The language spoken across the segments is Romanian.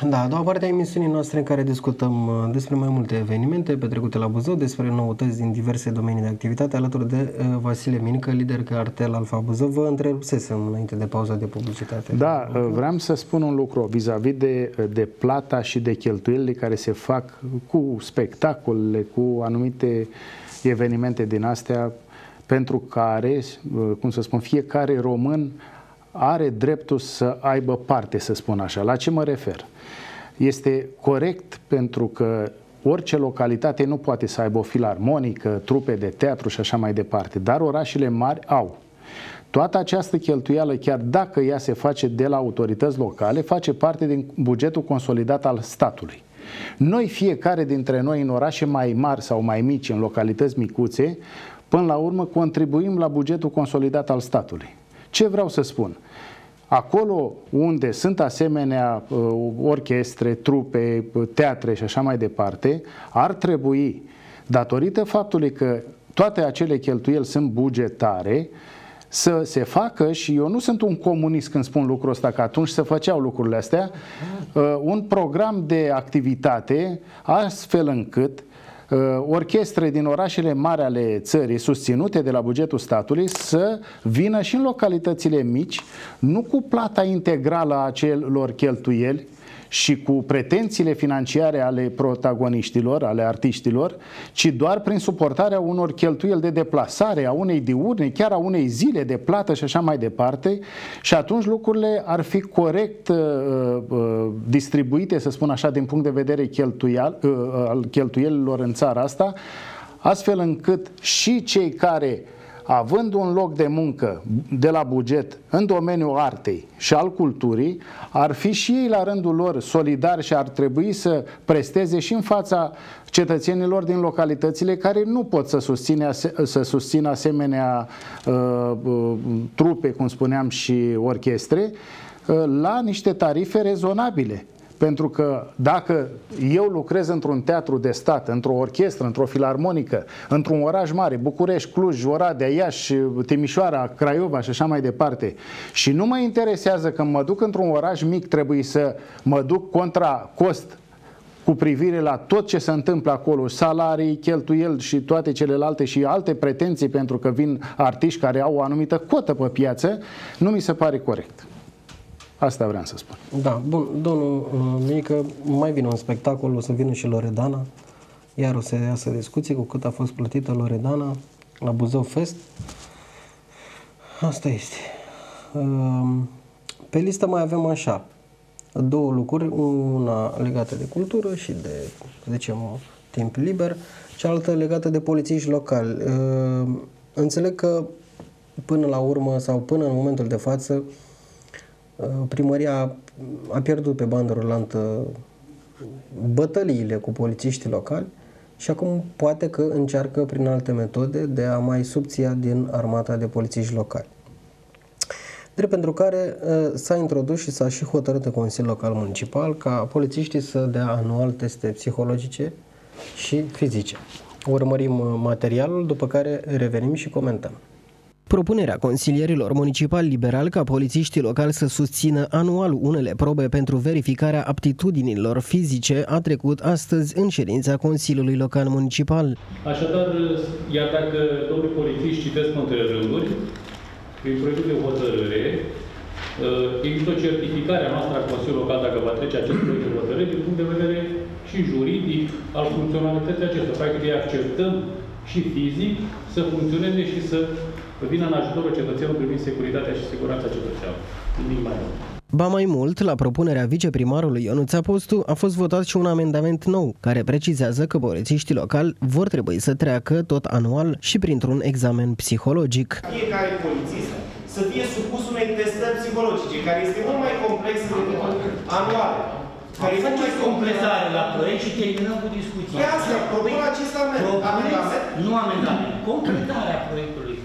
Da, a doua parte a emisiunii noastre în care discutăm despre mai multe evenimente petrecute la Buzău, despre noutăți din diverse domenii de activitate, alături de Vasile Minică, lider cartel Alfa Buzău. Vă întrerupsesem înainte de pauza de publicitate. Da, vreau să spun un lucru vis-a-vis de plata și de cheltuielile care se fac cu spectacolele, cu anumite evenimente din astea, pentru care, cum să spun, fiecare român are dreptul să aibă parte, să spun așa. La ce mă refer? Este corect pentru că orice localitate nu poate să aibă o filarmonică, trupe de teatru și așa mai departe, dar orașele mari au. Toată această cheltuială, chiar dacă ea se face de la autorități locale, face parte din bugetul consolidat al statului. Noi, fiecare dintre noi, în orașe mai mari sau mai mici, în localități micuțe, până la urmă contribuim la bugetul consolidat al statului. Ce vreau să spun? Acolo unde sunt asemenea orchestre, trupe, teatre și așa mai departe, ar trebui, datorită faptului că toate acele cheltuieli sunt bugetare, să se facă, și eu nu sunt un comunist când spun lucrul ăsta, că atunci se făceau lucrurile astea, un program de activitate astfel încât orchestre din orașele mari ale țării, susținute de la bugetul statului, să vină și în localitățile mici, nu cu plata integrală a acelor cheltuieli și cu pretențiile financiare ale protagoniștilor, ale artiștilor, ci doar prin suportarea unor cheltuieli de deplasare, a unei diurne, chiar a unei zile de plată și așa mai departe, și atunci lucrurile ar fi corect distribuite, să spun așa, din punct de vedere al cheltuielilor în țara asta, astfel încât și cei care, având un loc de muncă de la buget în domeniul artei și al culturii, ar fi și ei la rândul lor solidari și ar trebui să presteze și în fața cetățenilor din localitățile care nu pot să susțină asemenea trupe, cum spuneam, și orchestre, la niște tarife rezonabile. Pentru că dacă eu lucrez într-un teatru de stat, într-o orchestră, într-o filarmonică, într-un oraș mare, București, Cluj, Oradea, Iași, Timișoara, Craiova și așa mai departe, și nu mă interesează că mă duc într-un oraș mic, trebuie să mă duc contra cost cu privire la tot ce se întâmplă acolo, salarii, cheltuieli și toate celelalte și alte pretenții, pentru că vin artiști care au o anumită cotă pe piață, nu mi se pare corect. Asta vreau să spun. Da, bun, domnul Minică, mai vine un spectacol, o să vină și Loredana, iar o să iasă discuții cu cât a fost plătită Loredana la Buzău Fest. Asta este. Pe listă mai avem așa, două lucruri, una legată de cultură și de, să zicem, timp liber, cealaltă legată de polițiști locali. Înțeleg că până la urmă sau până în momentul de față primăria a pierdut pe bandă rulantă bătăliile cu polițiștii locali și acum poate că încearcă prin alte metode de a mai subția din armata de polițiști locali. Drept pentru care s-a introdus și s-a și hotărât în Consiliul Local Municipal ca polițiștii să dea anual teste psihologice și fizice. Urmărim materialul, după care revenim și comentăm. Propunerea consilierilor municipali liberali ca polițiștii locali să susțină anual unele probe pentru verificarea aptitudinilor fizice a trecut astăzi în ședința Consiliului Local Municipal. Așadar, iar dacă domnul polițiști citesc între rânduri, prin proiectul de hotărâre, există o certificare a noastră a Consiliului Local dacă va trece acest proiect de hotărâre din punct de vedere și juridic al funcționalității acestea. Practic îi acceptăm și fizic să funcționeze și să vină în ajutorul cetățenilor privind securitatea și siguranța cetățeanului. Nimic mai mult. Ba mai mult, la propunerea viceprimarului Ionuț Apostu a fost votat și un amendament nou, care precizează că polițiștii locali vor trebui să treacă tot anual și printr-un examen psihologic. Fiecare polițist să fie supus unei testări psihologice, care este mult mai complexă decât anuale. Care face o completare la proiect și terminăm cu discuția. Pe asta, propun acest amendament. Nu amendament, completarea proiectului.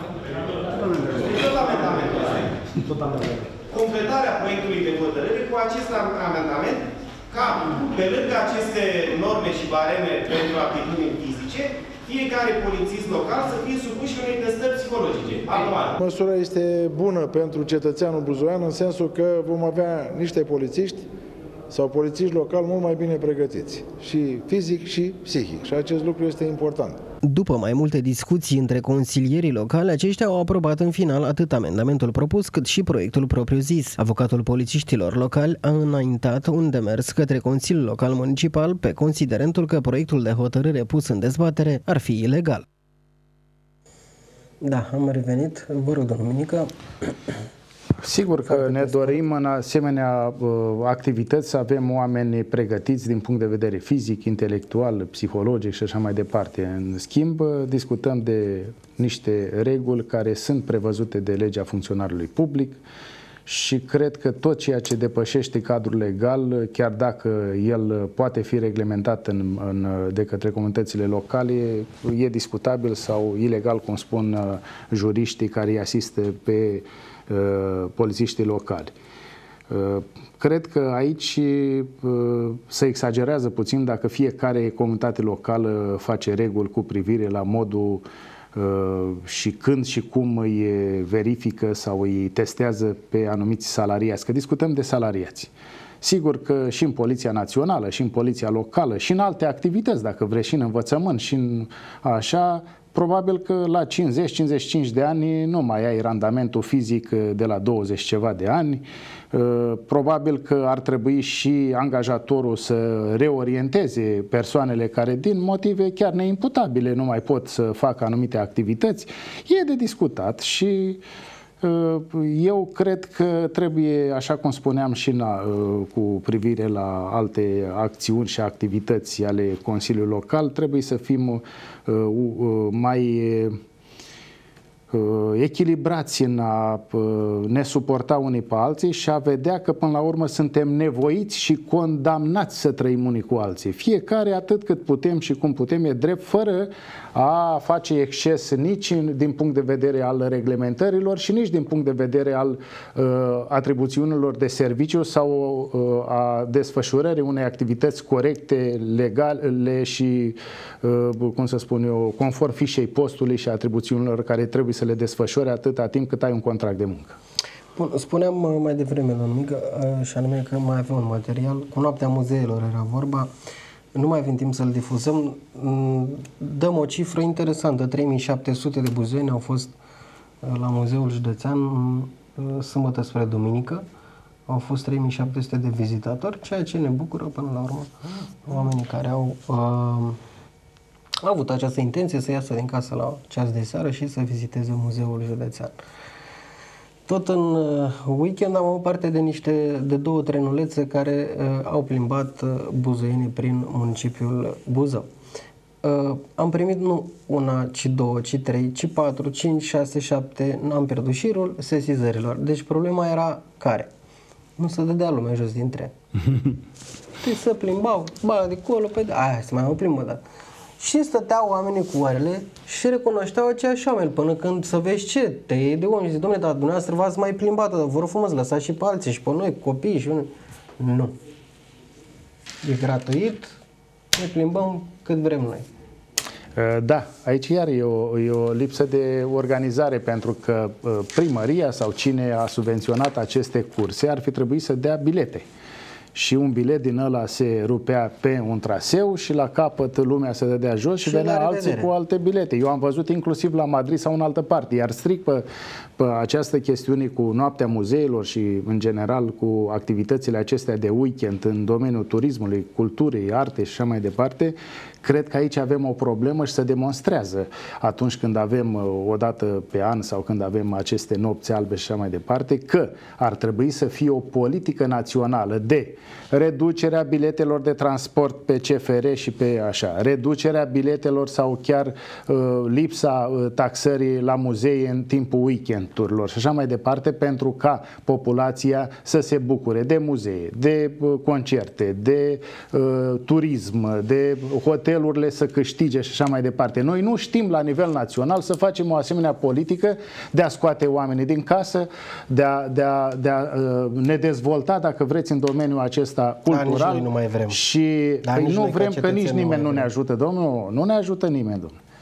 Tot amendamentul ăsta. Completarea proiectului de hotărâre cu acest amendament, ca pe lângă aceste norme și bareme pentru aptitudini fizice, fiecare polițist local să fie supus și unei testări psihologice anuale. Măsura este bună pentru cetățeanul buzoian în sensul că vom avea niște polițiști sau polițiști locali mult mai bine pregătiți, și fizic și psihic, și acest lucru este important. După mai multe discuții între consilierii locali, aceștia au aprobat în final atât amendamentul propus cât și proiectul propriu-zis. Avocatul polițiștilor locali a înaintat un demers către Consiliul Local Municipal pe considerentul că proiectul de hotărâre pus în dezbatere ar fi ilegal. Da, am revenit. Vă rog, domnul Minică. Sigur că ne dorim în asemenea activități să avem oameni pregătiți din punct de vedere fizic, intelectual, psihologic și așa mai departe. În schimb, discutăm de niște reguli care sunt prevăzute de legea funcționarului public și cred că tot ceea ce depășește cadrul legal, chiar dacă el poate fi reglementat de către comunitățile locale, e discutabil sau ilegal, cum spun juriștii care îi asistă pe polițiștii locali. Cred că aici se exagerează puțin dacă fiecare comunitate locală face reguli cu privire la modul și când și cum îi verifică sau îi testează pe anumiți salariați, că discutăm de salariați. Sigur că și în Poliția Națională, și în Poliția Locală, și în alte activități, dacă vreți, și în învățământ, și în așa, probabil că la 50-55 de ani nu mai ai randamentul fizic de la 20 ceva de ani. Probabil că ar trebui și angajatorul să reorienteze persoanele care din motive chiar neimputabile nu mai pot să facă anumite activități. E de discutat și eu cred că trebuie, așa cum spuneam și cu privire la alte acțiuni și activități ale Consiliului Local, trebuie să fim mai echilibrați în a ne suporta unii pe alții și a vedea că până la urmă suntem nevoiți și condamnați să trăim unii cu alții. Fiecare atât cât putem și cum putem, e drept, fără a face exces nici din punct de vedere al reglementărilor și nici din punct de vedere al atribuțiunilor de serviciu sau a desfășurării unei activități corecte, legale și, cum să spun eu, conform fișei postului și atribuțiunilor care trebuie să le desfășori atâta timp cât ai un contract de muncă. Bun, spuneam mai devreme, domnul Mică, și anume că mai avem un material, cu Noaptea Muzeelor era vorba, nu mai avem timp să-l difuzăm, dăm o cifră interesantă, 3700 de buzoieni au fost la Muzeul Județean sâmbătă spre duminică, au fost 3700 de vizitatori, ceea ce ne bucură până la urmă oamenii care au avut această intenție să iasă din casă la ceas de seară și să viziteze Muzeul Județean. Tot în weekend am avut parte de două trenulețe care au plimbat buzoienii prin municipiul Buzău. Am primit nu una, ci două, ci trei, ci 4, 5, 6, 7, n-am pierdut șirul sesizărilor. Deci problema era care? Nu se dădea lumea jos din tren. Deci să plimbau, de acolo, pe aia să mai oprim o dată. Și stăteau oamenii cu oarele și recunoșteau aceiași oameni până când să vezi ce, te iei de oameni și zici, dom'le, dar dumneavoastră v-ați mai plimbat, dar vă rog frumos, lăsați și pe alții și pe noi, copii și unii. Nu. E gratuit, ne plimbăm cât vrem noi. Da, aici iar e o lipsă de organizare, pentru că primăria sau cine a subvenționat aceste curse ar fi trebuit să dea bilete. Și un bilet din ăla se rupea pe un traseu și la capăt lumea se dădea jos și venea alții cu alte bilete. Eu am văzut inclusiv la Madrid sau în altă parte, iar strict pe această chestiune cu Noaptea Muzeilor și în general cu activitățile acestea de weekend în domeniul turismului, culturii, artei și așa mai departe, cred că aici avem o problemă și se demonstrează atunci când avem o dată pe an sau când avem aceste nopți albe și așa mai departe, că ar trebui să fie o politică națională de reducerea biletelor de transport pe CFR și pe așa, reducerea biletelor sau chiar lipsa taxării la muzee în timpul weekendurilor și așa mai departe, pentru ca populația să se bucure de muzee, de concerte, de turism, de hotelurile să câștige și așa mai departe. Noi nu știm la nivel național să facem o asemenea politică de a scoate oamenii din casă, de a ne dezvolta, dacă vreți, în domeniul acesta cultural. Nici nu mai vrem. Și nu vrem, că nici nimeni nu ne ajută, domnul. Nu ne ajută nimeni, domnul.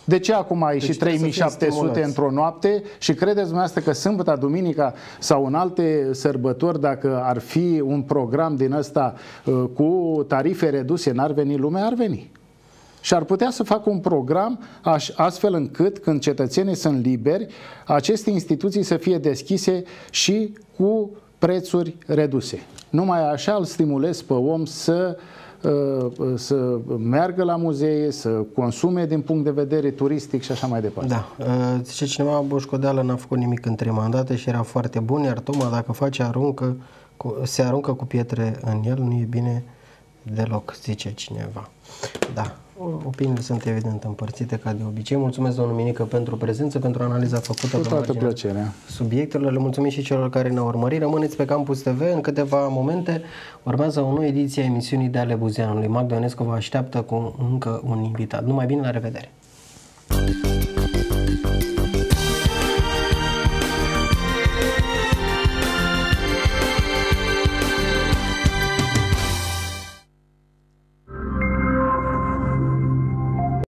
De ce acum a Deci ieșit trebuie să fie 3700 stimulați. într-o noapte și credeți dumneavoastră că sâmbătă, duminica sau în alte sărbători, dacă ar fi un program din ăsta cu tarife reduse, n-ar veni lumea? Ar veni. Și ar putea să facă un program astfel încât, când cetățenii sunt liberi, aceste instituții să fie deschise și cu prețuri reduse. Numai așa îl stimulez pe om să meargă la muzee, să consume din punct de vedere turistic și așa mai departe. Da. Zice cineva, Boșcodeală n-a făcut nimic în 3 mandate și era foarte bun, iar Toma, dacă face se aruncă cu pietre în el, nu e bine deloc, zice cineva. Da. Opiniile sunt evident împărțite ca de obicei. Mulțumesc, domnul Minică, pentru prezență, pentru analiza făcută. Cu toată plăcerea. Subiectelor. Le mulțumim și celor care ne-au urmărit. Rămâneți pe Campus TV. În câteva momente urmează o nouă ediție a emisiunii de Ale Buzeanului. Magda Ionescu vă așteaptă cu încă un invitat. Numai bine, la revedere!